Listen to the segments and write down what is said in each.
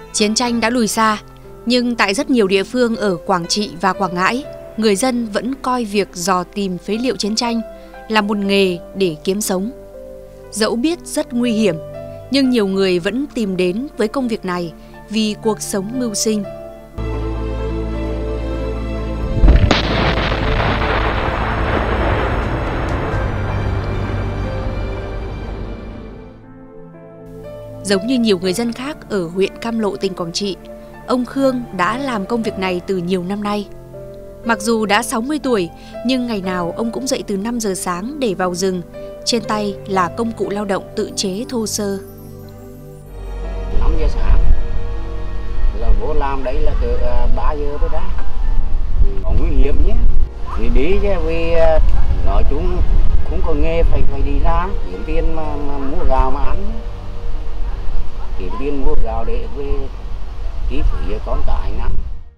Chiến tranh đã lùi xa, nhưng tại rất nhiều địa phương ở Quảng Trị và Quảng Ngãi, người dân vẫn coi việc dò tìm phế liệu chiến tranh là một nghề để kiếm sống. Dẫu biết rất nguy hiểm, nhưng nhiều người vẫn tìm đến với công việc này vì cuộc sống mưu sinh. Giống như nhiều người dân khác ở huyện Cam Lộ, tỉnh Quảng Trị, ông Khương đã làm công việc này từ nhiều năm nay. Mặc dù đã 60 tuổi, nhưng ngày nào ông cũng dậy từ 5 giờ sáng để vào rừng. Trên tay là công cụ lao động tự chế thô sơ. 5 giờ sáng là vô làm đấy là từ 3 giờ tới ra. Có nguy hiểm nhé. Thì đi chứ vì nói chung không có nghề phải đi ra kiếm tiền mà mua gạo mà ăn. Kiếm tiền mua gạo để về chi phí con cái nữa.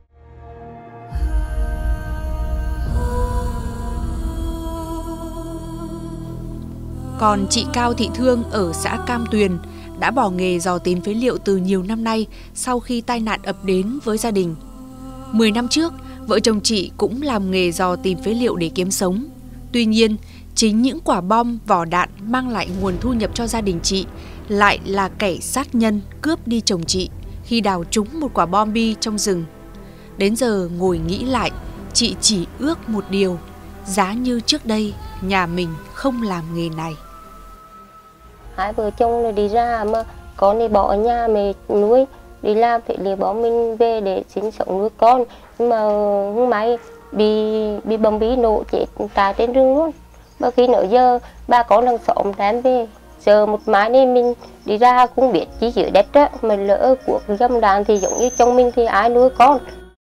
Còn chị Cao Thị Thương ở xã Cam Tuyền đã bỏ nghề dò tìm phế liệu từ nhiều năm nay sau khi tai nạn ập đến với gia đình. 10 năm trước, vợ chồng chị cũng làm nghề dò tìm phế liệu để kiếm sống. Tuy nhiên, chính những quả bom, vỏ đạn mang lại nguồn thu nhập cho gia đình chị lại là kẻ sát nhân cướp đi chồng chị khi đào trúng một quả bom bi trong rừng. Đến giờ ngồi nghĩ lại, chị chỉ ước một điều, giá như trước đây nhà mình không làm nghề này. Hai vợ chồng là đi ra mà con đi bỏ ở nhà mẹ nuôi, đi làm phải lìa bỏ mình về để sinh sống nuôi con, nhưng mà không may bị bom bí nổ chết tại trên rừng luôn. Mà khi nửa giờ ba con đang xóm đem về, giờ một mái nên mình đi ra cũng biết chỉ dưới đất á, mà lỡ cuộc găm đạn thì giống như chồng mình thì ai nuôi con.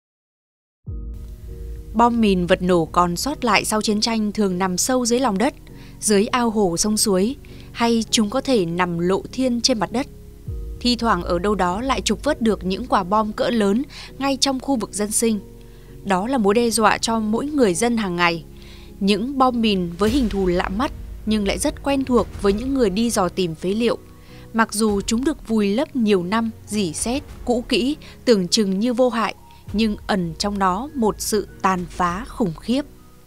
Bom mìn vật nổ còn sót lại sau chiến tranh thường nằm sâu dưới lòng đất, dưới ao hồ sông suối, hay chúng có thể nằm lộ thiên trên mặt đất. Thi thoảng ở đâu đó lại trục vớt được những quả bom cỡ lớn ngay trong khu vực dân sinh. Đó là mối đe dọa cho mỗi người dân hàng ngày. Những bom mìn với hình thù lạ mắt nhưng lại rất quen thuộc với những người đi dò tìm phế liệu. Mặc dù chúng được vùi lấp nhiều năm, rỉ sét, cũ kỹ, tưởng chừng như vô hại, nhưng ẩn trong nó một sự tàn phá khủng khiếp.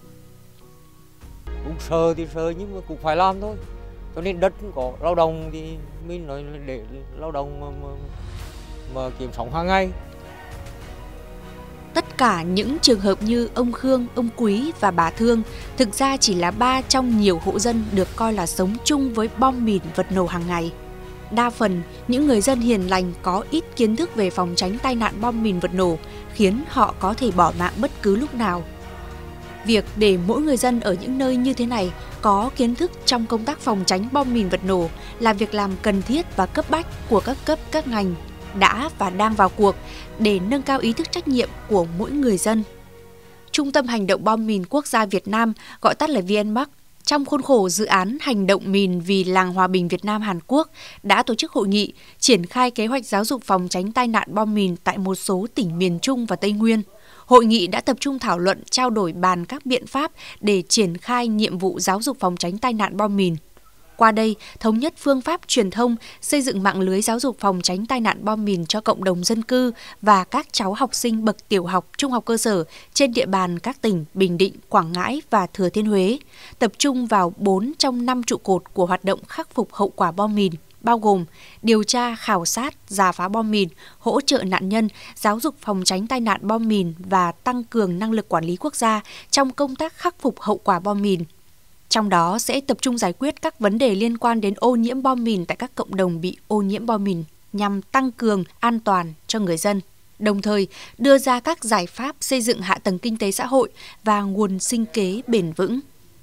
Cũng sợ thì sợ nhưng mà cũng phải làm thôi. Cho nên đất cũng có lao động thì mình nói để lao động mà kiếm sống hàng ngày. Tất cả những trường hợp như ông Khương, ông Quý và bà Thương thực ra chỉ là 3 trong nhiều hộ dân được coi là sống chung với bom mìn vật nổ hàng ngày. Đa phần, những người dân hiền lành có ít kiến thức về phòng tránh tai nạn bom mìn vật nổ khiến họ có thể bỏ mạng bất cứ lúc nào. Việc để mỗi người dân ở những nơi như thế này có kiến thức trong công tác phòng tránh bom mìn vật nổ là việc làm cần thiết và cấp bách của các cấp các ngành đã và đang vào cuộc để nâng cao ý thức trách nhiệm của mỗi người dân. Trung tâm Hành động Bom mìn Quốc gia Việt Nam, gọi tắt là VNMAC, trong khuôn khổ dự án hành động mìn vì làng hòa bình Việt Nam Hàn Quốc đã tổ chức hội nghị triển khai kế hoạch giáo dục phòng tránh tai nạn bom mìn tại một số tỉnh miền Trung và Tây Nguyên. Hội nghị đã tập trung thảo luận, trao đổi bàn các biện pháp để triển khai nhiệm vụ giáo dục phòng tránh tai nạn bom mìn. Qua đây, thống nhất phương pháp truyền thông, xây dựng mạng lưới giáo dục phòng tránh tai nạn bom mìn cho cộng đồng dân cư và các cháu học sinh bậc tiểu học, trung học cơ sở trên địa bàn các tỉnh Bình Định, Quảng Ngãi và Thừa Thiên Huế, tập trung vào 4 trong 5 trụ cột của hoạt động khắc phục hậu quả bom mìn, bao gồm điều tra, khảo sát, rà phá bom mìn, hỗ trợ nạn nhân, giáo dục phòng tránh tai nạn bom mìn và tăng cường năng lực quản lý quốc gia trong công tác khắc phục hậu quả bom mìn. Trong đó sẽ tập trung giải quyết các vấn đề liên quan đến ô nhiễm bom mìn tại các cộng đồng bị ô nhiễm bom mìn nhằm tăng cường an toàn cho người dân, đồng thời đưa ra các giải pháp xây dựng hạ tầng kinh tế xã hội và nguồn sinh kế bền vững.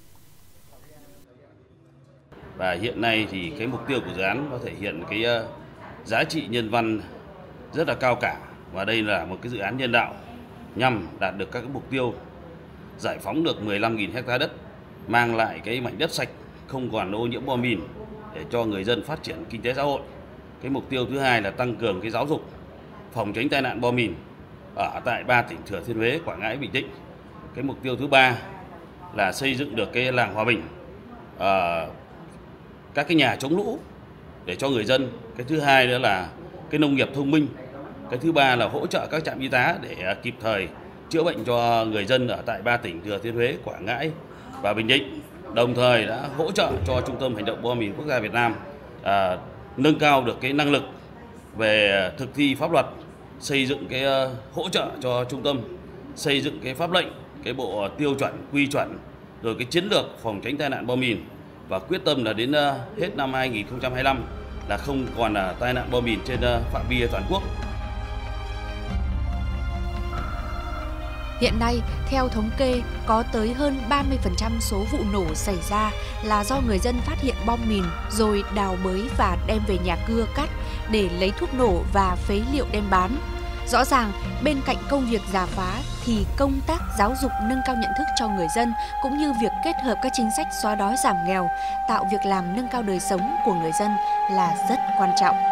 Và hiện nay thì cái mục tiêu của dự án nó thể hiện cái giá trị nhân văn rất là cao cả, và đây là một cái dự án nhân đạo nhằm đạt được các cái mục tiêu giải phóng được 15.000 hectare đất, mang lại cái mảnh đất sạch không còn ô nhiễm bom mìn để cho người dân phát triển kinh tế xã hội. Cái mục tiêu thứ hai là tăng cường cái giáo dục phòng tránh tai nạn bom mìn ở tại 3 tỉnh Thừa Thiên Huế, Quảng Ngãi, Bình Định. Cái mục tiêu thứ ba là xây dựng được cái làng hòa bình, các cái nhà chống lũ để cho người dân. Cái thứ hai nữa là cái nông nghiệp thông minh Cái thứ ba là hỗ trợ các trạm y tế để kịp thời chữa bệnh cho người dân ở tại 3 tỉnh Thừa Thiên Huế, Quảng Ngãi và Bình Định. Đồng thời đã hỗ trợ cho Trung tâm Hành động bom mìn quốc gia Việt Nam nâng cao được cái năng lực về thực thi pháp luật, xây dựng cái hỗ trợ cho trung tâm, xây dựng cái pháp lệnh, cái bộ tiêu chuẩn, quy chuẩn, rồi cái chiến lược phòng tránh tai nạn bom mìn, và quyết tâm là đến hết năm 2025 là không còn là tai nạn bom mìn trên phạm vi toàn quốc. Hiện nay, theo thống kê, có tới hơn 30% số vụ nổ xảy ra là do người dân phát hiện bom mìn rồi đào bới và đem về nhà cưa cắt để lấy thuốc nổ và phế liệu đem bán. Rõ ràng, bên cạnh công việc rà phá thì công tác giáo dục nâng cao nhận thức cho người dân cũng như việc kết hợp các chính sách xóa đói giảm nghèo, tạo việc làm nâng cao đời sống của người dân là rất quan trọng.